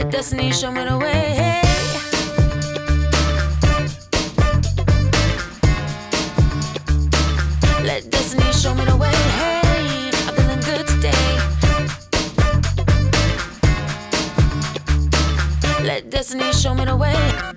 Let destiny show me the way. Let destiny show me the way. Hey, I'm feeling good today. Let destiny show me the way.